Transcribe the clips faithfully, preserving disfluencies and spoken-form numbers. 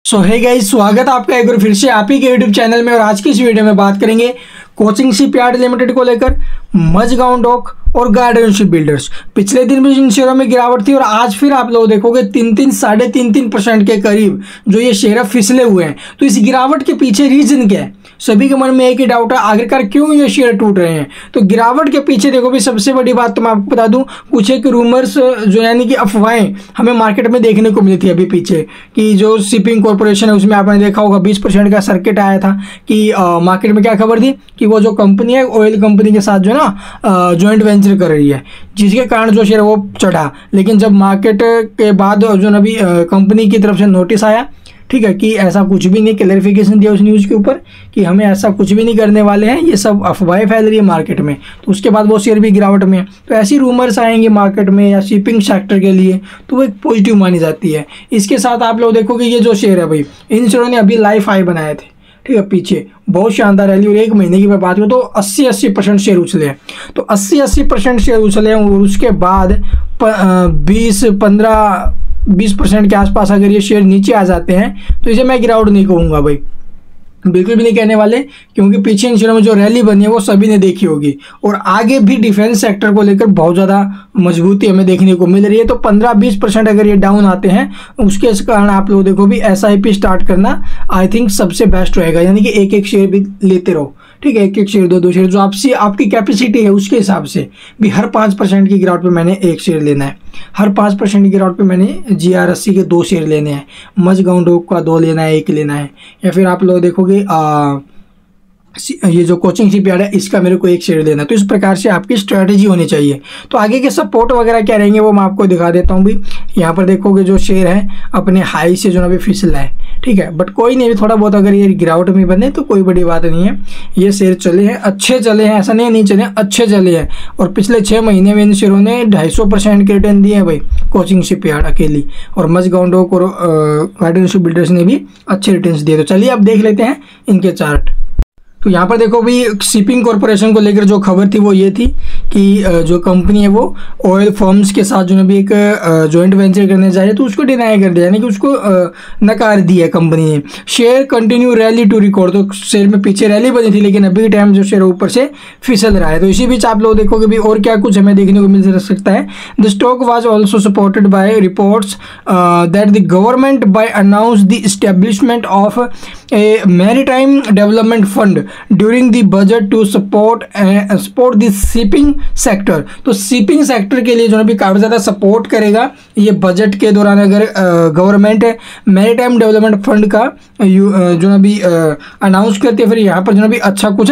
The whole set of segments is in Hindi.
सो हे गाइस, स्वागत है आपका एक बार फिर से आप ही के यूट्यूब चैनल में। और आज की इस वीडियो में बात करेंगे कोचिंग शिपयार्ड लिमिटेड को लेकर, मझगांव डॉक और गार्डन शिप बिल्डर्स। पिछले दिन भी इन शेयरों में गिरावट थी और आज फिर आप लोग देखोगे तीन तीन साढ़े तीन तीन परसेंट के करीब जो ये शेयर फिसले हुए हैं। तो इस गिरावट के पीछे रीजन क्या है? सभी के मन में एक ही डाउट है, आखिरकार क्यों ये शेयर टूट रहे हैं? तो गिरावट के पीछे देखो भी सबसे बड़ी बात तो मैं आपको बता दूं, कुछ एक रूमर्स जो यानी कि अफवाहें हमें मार्केट में देखने को मिली थी अभी पीछे, कि जो शिपिंग कॉर्पोरेशन है उसमें आपने देखा होगा बीस परसेंट का सर्किट आया था कि मार्केट में क्या खबर थी कि वो जो कंपनी है ऑयल कंपनी के साथ जो है ना ज्वाइंट वेंचर कर रही है, जिसके कारण जो शेयर वो चढ़ा। लेकिन जब मार्केट के बाद जो ना भी कंपनी की तरफ से नोटिस आया, ठीक है, कि ऐसा कुछ भी नहीं, क्लैरिफिकेशन दिया उस न्यूज़ के ऊपर कि हमें ऐसा कुछ भी नहीं करने वाले हैं, ये सब अफवाहें फैल रही है मार्केट में, तो उसके बाद वो शेयर भी गिरावट में है। तो ऐसी रूमर्स आएंगे मार्केट में या शिपिंग सेक्टर के लिए तो वो एक पॉजिटिव मानी जाती है। इसके साथ आप लोग देखोगे ये जो शेयर है भाई, इन शेयरों ने अभी लाइफ हाई बनाए थे, ठीक है, पीछे बहुत शानदार रैली, और एक महीने की मैं बात करूँ तो अस्सी अस्सी परसेंट शेयर उछले हैं। तो अस्सी अस्सी परसेंट शेयर उछले हैं और उसके बाद बीस पंद्रह बीस परसेंट के आसपास अगर ये शेयर नीचे आ जाते हैं तो इसे मैं गिरावट नहीं कहूँगा भाई, बिल्कुल भी नहीं कहने वाले, क्योंकि पीछे इन शेयरों में जो रैली बनी है वो सभी ने देखी होगी और आगे भी डिफेंस सेक्टर को लेकर बहुत ज़्यादा मजबूती हमें देखने को मिल रही है। तो पंद्रह बीस परसेंट अगर ये डाउन आते हैं उसके कारण आप लोग देखो भी एस आई पी स्टार्ट करना आई थिंक सबसे बेस्ट रहेगा, यानी कि एक एक शेयर भी लेते रहो, ठीक है, एक एक शेयर दो दो शेयर जो आपसी आपकी कैपेसिटी है उसके हिसाब से भी। हर पाँच परसेंट की गिरावट पे मैंने एक शेयर लेना है, हर पाँच परसेंट की गिरावट पे मैंने जी आर एस सी के दो शेयर लेने हैं, मझगांव डॉक का दो लेना है, एक लेना है, या फिर आप लोग देखोगे आ, ये जो कोचिंग शिपयार्ड है इसका मेरे को एक शेयर लेना है। तो इस प्रकार से आपकी स्ट्रैटेजी होनी चाहिए। तो आगे के सपोर्ट वगैरह क्या रहेंगे वो मैं आपको दिखा देता हूँ भी। यहाँ पर देखोगे जो शेयर है अपने हाई से जो ना भी फिसला है, ठीक है, बट कोई नहीं, थोड़ा बहुत अगर ये गिरावट में बने तो कोई बड़ी बात नहीं है। ये शेयर चले हैं, अच्छे चले हैं, ऐसा नहीं नहीं चले, अच्छे चले हैं, और पिछले छः महीने में इन शेयरों ने ढाई सौ परसेंट के रिटर्न दिए हैं भाई, कोचिंग शिपयार्ड अकेली, और मझगांव डॉक और गार्डन शिप बिल्डर्स ने भी अच्छे रिटर्न्स दिए। तो चलिए अब देख लेते हैं इनके चार्ट। तो यहाँ पर देखो भी शिपिंग कॉर्पोरेशन को लेकर जो खबर थी वो ये थी कि जो कंपनी है वो ऑयल फर्म्स के साथ जो है भी एक जॉइंट वेंचर करने जा रही है, तो उसको डिनाई कर दिया, यानी कि उसको नकार दिया कंपनी ने। Share continue rally to record, तो शेयर में पीछे रैली बनी थी लेकिन अभी टाइम जो शेयर ऊपर से फिसल रहा है। तो इसी बीच आप लोग देखोगे भी और क्या कुछ हमें देखने को मिल सकता है। The stock was also supported by reports that the government by announce the establishment of a maritime development fund during the budget to support support the shipping sector. तो शिपिंग सेक्टर के लिए जो है भी काफ़ी ज़्यादा सपोर्ट करेगा ये बजट के दौरान अगर गवर्नमेंट मैरीटाइम डेवलपमेंट फंड का जो है भी अनाउंस करती है, फिर यहाँ पर जो है भी अच्छा कुछ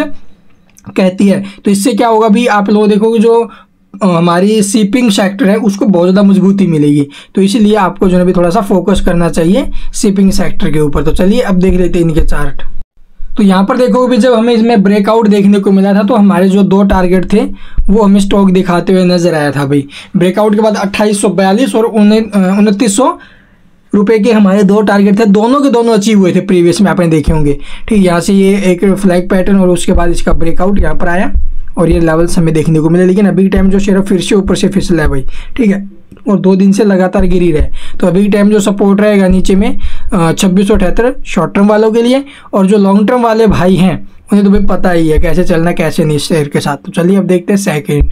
कहती है। तो इससे क्या होगा भी, आप लोग देखोगे जो हमारी शिपिंग सेक्टर है उसको बहुत ज़्यादा मजबूती मिलेगी। तो इसीलिए आपको जो है भी थोड़ा सा फोकस करना चाहिए शिपिंग सेक्टर के ऊपर। तो चलिए अब देख लेते हैं इनके चार्ट। तो यहाँ पर देखो भी जब हमें इसमें ब्रेकआउट देखने को मिला था तो हमारे जो दो टारगेट थे वो हमें स्टॉक दिखाते हुए नजर आया था भाई। ब्रेकआउट के बाद अट्ठाईस सौ बयालीस और उनतीस सौ रुपये के हमारे दो टारगेट थे, दोनों के दोनों अचीव हुए थे प्रीवियस में, आपने देखे होंगे, ठीक। यहाँ से ये एक फ्लैग पैटर्न और उसके बाद इसका ब्रेकआउट यहाँ पर आया और ये लेवल्स हमें देखने को मिले। लेकिन अभी टाइम जो शेयर फिर से ऊपर से फिसला है भाई, ठीक है, और दो दिन से लगातार गिरी रहे। तो अभी टाइम जो सपोर्ट रहेगा नीचे में छब्बीस सौ अठहत्तर शॉर्ट टर्म वालों के लिए, और जो लॉन्ग टर्म वाले भाई हैं उन्हें तो भाई पता ही है कैसे चलना कैसे नहीं शेयर के साथ। तो चलिए अब देखते हैं सेकंड।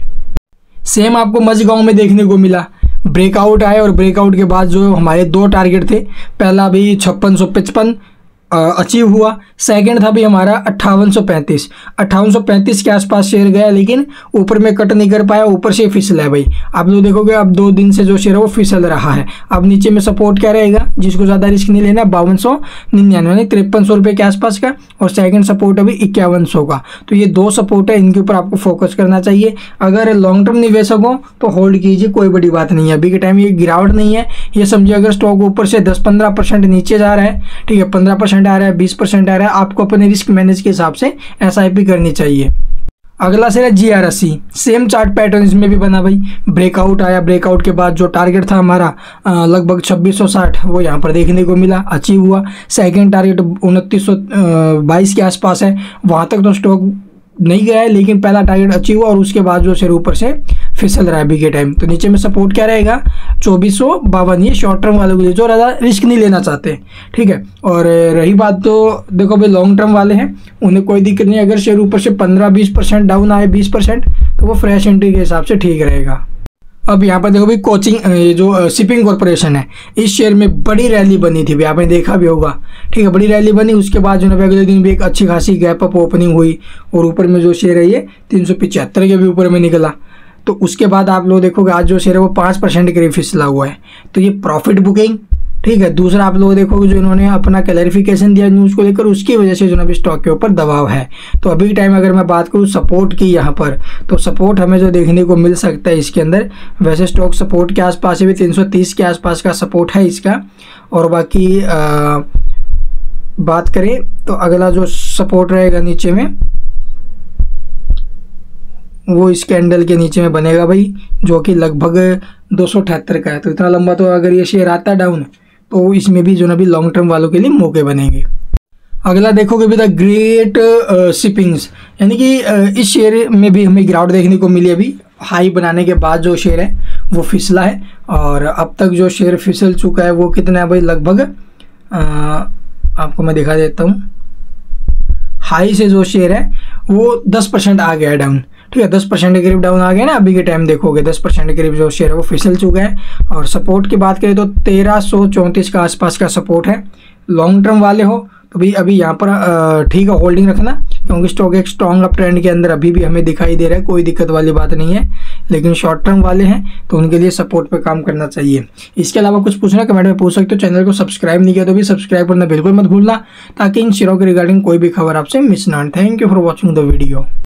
सेम आपको मझगांव में देखने को मिला, ब्रेकआउट आए और ब्रेकआउट के बाद जो हमारे दो टारगेट थे, पहला भी छप्पन सौ पचपन अचीव हुआ, सेकंड था भी हमारा अट्ठावन सौ पैंतीस अट्ठावन सौ पैंतीस के आसपास शेयर गया, लेकिन ऊपर में कट नहीं कर पाया, ऊपर से फिसला है भाई। आप लोग देखोगे अब दो दिन से जो शेयर है वो फिसल रहा है। अब नीचे में सपोर्ट क्या रहेगा, जिसको ज़्यादा रिस्क नहीं लेना, बावन सौ निन्यानवे यानी तिरपन सौ रुपये के आसपास का, और सेकंड सपोर्ट अभी इक्यावन सौ का। तो ये दो सपोर्ट है, इनके ऊपर आपको फोकस करना चाहिए। अगर लॉन्ग टर्म निवेशक हो तो होल्ड कीजिए, कोई बड़ी बात नहीं है। अभी के टाइम ये गिरावट नहीं है, ये समझिए अगर स्टॉक ऊपर से दस पंद्रह परसेंट नीचे जा रहा है, ठीक है, पंद्रह परसेंट आ रहा है, बीस परसेंट आ रहा है, आपको अपने रिस्क मैनेज के हिसाब से एस आई पी करनी चाहिए। अगला शेयर है G R S C, same chart pattern इसमें भी बना भाई। ब्रेकआउट आया, ब्रेकआउट के बाद जो टारगेट था हमारा लगभग छब्बीस सौ साठ वो यहाँ पर देखने को मिला, अचीव हुआ। सेकंड टारगेट उनतीस सौ बाईस के आसपास है, वहाँ तक तो स्टॉक नहीं गया है, लेकिन पहला टारगेट अचीव हुआ और उसके बाद जो शेयर ऊपर से फिसल रहा है अभी के टाइम। तो नीचे में सपोर्ट क्या रहेगा, चौबीस सौ बावन। ये शॉर्ट टर्म वालों के लिए जो ज़्यादा रिस्क नहीं लेना चाहते, ठीक है। और रही बात तो देखो भाई लॉन्ग टर्म वाले हैं, उन्हें कोई दिक्कत नहीं। अगर शेयर ऊपर से पंद्रह बीस परसेंट डाउन आए, बीस परसेंट, तो वो फ्रेश एंट्री के हिसाब से ठीक रहेगा। अब यहाँ पर देखो भाई कोचिंग, ये जो शिपिंग कॉर्पोरेशन है, इस शेयर में बड़ी रैली बनी थी, भी आपने देखा भी होगा, ठीक है। बड़ी रैली बनी, उसके बाद जो है अगले दिन भी एक अच्छी खासी गैप अप ओपनिंग हुई और ऊपर में जो शेयर है ये तीन सौ पिचहत्तर के भी ऊपर में निकला। तो उसके बाद आप लोग देखोगे आज जो शेयर है वो पाँच परसेंट के करीब फिसला हुआ है। तो ये प्रॉफिट बुकिंग, ठीक है। दूसरा आप लोग देखोगे जो इन्होंने अपना क्लैरिफिकेशन दिया न्यूज़ को लेकर, उसकी वजह से जो ना स्टॉक के ऊपर दबाव है। तो अभी के टाइम अगर मैं बात करूँ सपोर्ट की यहाँ पर, तो सपोर्ट हमें जो देखने को मिल सकता है इसके अंदर, वैसे स्टॉक सपोर्ट के आसपास है भी, तीन सौ तीस के आसपास का सपोर्ट है इसका। और बाकी आ, बात करें तो अगला जो सपोर्ट रहेगा नीचे में वो इस कैंडल के नीचे में बनेगा भाई, जो कि लगभग दो सौ अठहत्तर का है। तो इतना लंबा तो अगर ये शेयर आता डाउन तो इसमें भी जो ना भी लॉन्ग टर्म वालों के लिए मौके बनेंगे। अगला देखोगे भी द ग्रेट शिपिंग्स, यानी कि uh, इस शेयर में भी हमें गिरावट देखने को मिली। अभी हाई बनाने के बाद जो शेयर है वो फिसला है और अब तक जो शेयर फिसल चुका है वो कितना है भाई, लगभग uh, आपको मैं दिखा देता हूँ। हाई से जो शेयर है वो दस परसेंट आ गया है डाउन, ठीक है। दस परसेंट के करीब डाउन आ गया ना, अभी के टाइम देखोगे दस परसेंट के करीब जो शेयर है वो फिसल चुका है। और सपोर्ट की बात करें तो तेरह सौ चौंतीस का आसपास का सपोर्ट है। लॉन्ग टर्म वाले हो तो भाई अभी यहाँ पर ठीक है होल्डिंग रखना, क्योंकि स्टॉक एक स्ट्रॉन्ग अप ट्रेंड के अंदर अभी भी हमें दिखाई दे रहा है, कोई दिक्कत वाली बात नहीं है। लेकिन शॉर्ट टर्म वाले हैं तो उनके लिए सपोर्ट पे काम करना चाहिए। इसके अलावा कुछ पूछना कमेंट में पूछ सकते हो। चैनल को सब्सक्राइब नहीं किया तो भी सब्सक्राइब करना बिल्कुल मत भूलना, ताकि इन शेयरों के रिगार्डिंग कोई भी खबर आपसे मिस ना हो। Thank you for watching the video.